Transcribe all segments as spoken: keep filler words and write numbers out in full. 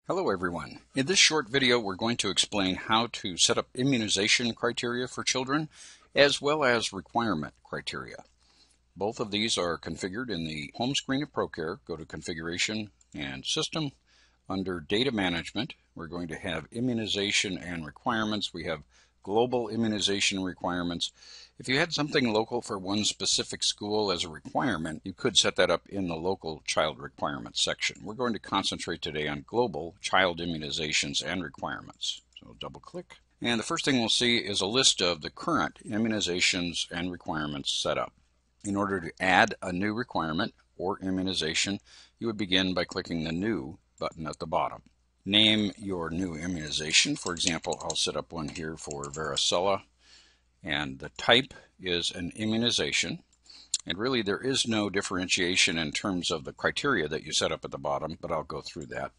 Hello everyone. In this short video we're going to explain how to set up immunization criteria for children as well as requirement criteria. Both of these are configured in the home screen of Procare. Go to Configuration and System. Under Data Management we're going to have Immunization and Requirements. We have Global Immunization Requirements. If you had something local for one specific school as a requirement, you could set that up in the local child requirements section. We're going to concentrate today on global child immunizations and requirements. So double click. And the first thing we'll see is a list of the current immunizations and requirements set up. In order to add a new requirement or immunization, you would begin by clicking the New button at the bottom. Name your new immunization. For example, I'll set up one here for varicella. And the type is an immunization, and really there is no differentiation in terms of the criteria that you set up at the bottom, but I'll go through that.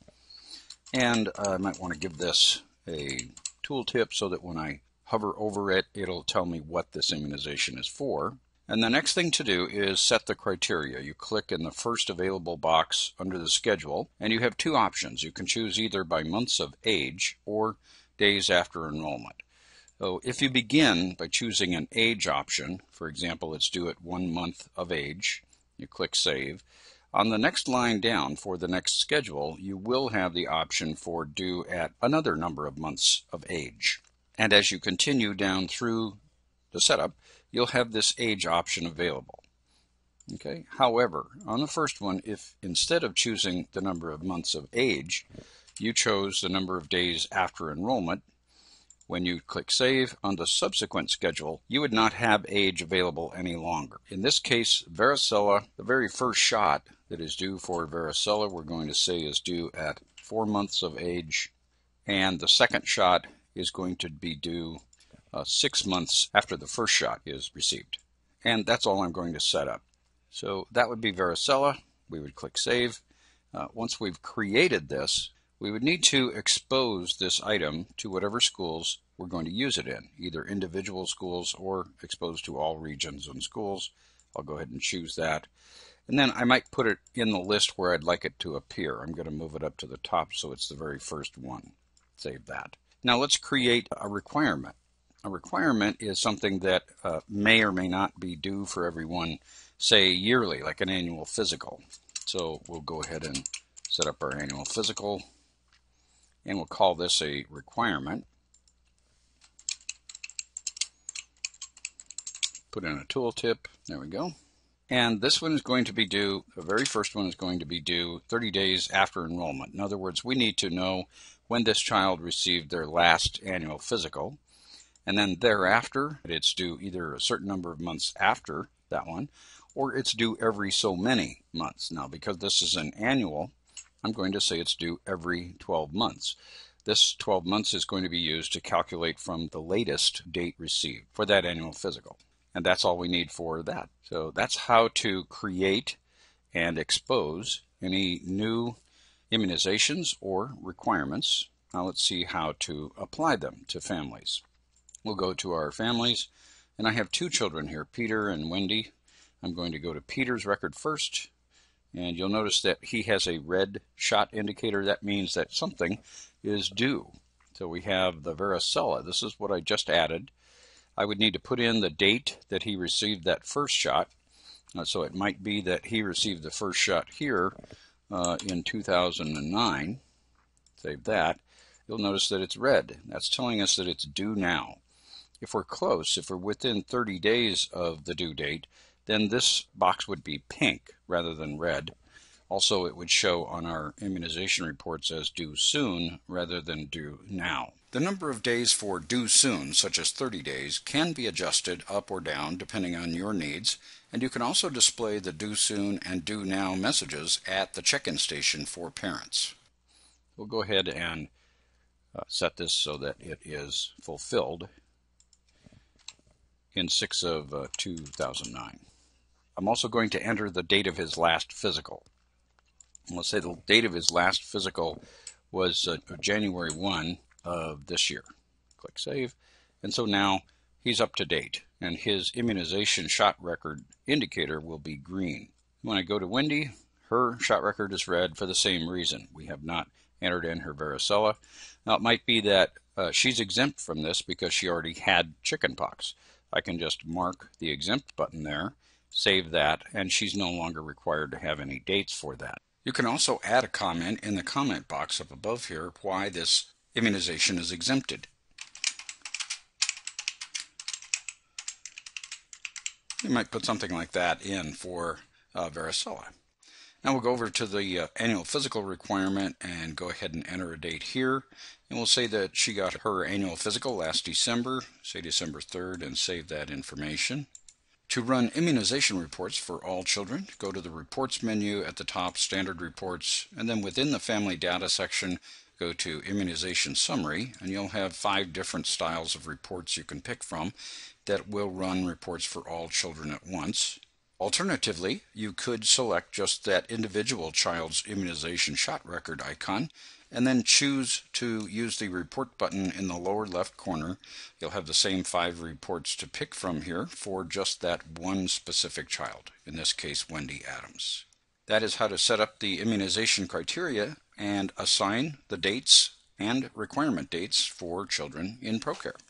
And uh, I might want to give this a tooltip so that when I hover over it, it'll tell me what this immunization is for. And the next thing to do is set the criteria. You click in the first available box under the schedule, and you have two options. You can choose either by months of age or days after enrollment. So if you begin by choosing an age option, for example, it's due at one month of age, you click Save. On the next line down for the next schedule, you will have the option for due at another number of months of age. And as you continue down through the setup, you'll have this age option available. Okay. However, on the first one, if instead of choosing the number of months of age, you chose the number of days after enrollment, when you click Save on the subsequent schedule, you would not have age available any longer. In this case, varicella, the very first shot that is due for varicella, we're going to say is due at four months of age, and the second shot is going to be due uh, six months after the first shot is received. And that's all I'm going to set up. So that would be varicella. We would click Save. Uh, once we've created this, we would need to expose this item to whatever schools we're going to use it in, either individual schools or exposed to all regions and schools. I'll go ahead and choose that. And then I might put it in the list where I'd like it to appear. I'm going to move it up to the top so it's the very first one. Save that. Now let's create a requirement. A requirement is something that uh, may or may not be due for everyone, say yearly, like an annual physical. So we'll go ahead and set up our annual physical. And we'll call this a requirement. Put in a tooltip. There we go. And this one is going to be due, the very first one is going to be due thirty days after enrollment. In other words, we need to know when this child received their last annual physical. And then thereafter, it's due either a certain number of months after that one, or it's due every so many months. Now, because this is an annual, I'm going to say it's due every twelve months. This twelve months is going to be used to calculate from the latest date received for that annual physical. And that's all we need for that. So that's how to create and expose any new immunizations or requirements. Now let's see how to apply them to families. We'll go to our families, and I have two children here, Peter and Wendy. I'm going to go to Peter's record first. And you'll notice that he has a red shot indicator. That means that something is due. So we have the varicella. This is what I just added. I would need to put in the date that he received that first shot. Uh, so it might be that he received the first shot here uh, in two thousand nine. Save that. You'll notice that it's red. That's telling us that it's due now. If we're close, if we're within thirty days of the due date, then this box would be pink rather than red. Also, it would show on our immunization reports as due soon rather than due now. The number of days for due soon, such as thirty days, can be adjusted up or down depending on your needs, and you can also display the due soon and due now messages at the check-in station for parents. We'll go ahead and uh, set this so that it is fulfilled in six of two thousand nine. I'm also going to enter the date of his last physical. And let's say the date of his last physical was uh, January first of this year. Click Save. And so now he's up to date, and his immunization shot record indicator will be green. When I go to Wendy, her shot record is red for the same reason. We have not entered in her varicella. Now it might be that uh, she's exempt from this because she already had chickenpox. I can just mark the exempt button there, save that, and she's no longer required to have any dates for that. You can also add a comment in the comment box up above here why this immunization is exempted. You might put something like that in for uh, varicella. Now we'll go over to the uh, annual physical requirement and go ahead and enter a date here. And we'll say that she got her annual physical last December, say December third, and save that information. To run immunization reports for all children, go to the Reports menu at the top, Standard Reports, and then within the Family Data section, go to Immunization Summary, and you'll have five different styles of reports you can pick from that will run reports for all children at once. Alternatively, you could select just that individual child's immunization shot record icon and then choose to use the report button in the lower left corner. You'll have the same five reports to pick from here for just that one specific child, in this case Wendy Adams. That is how to set up the immunization criteria and assign the dates and requirement dates for children in Procare.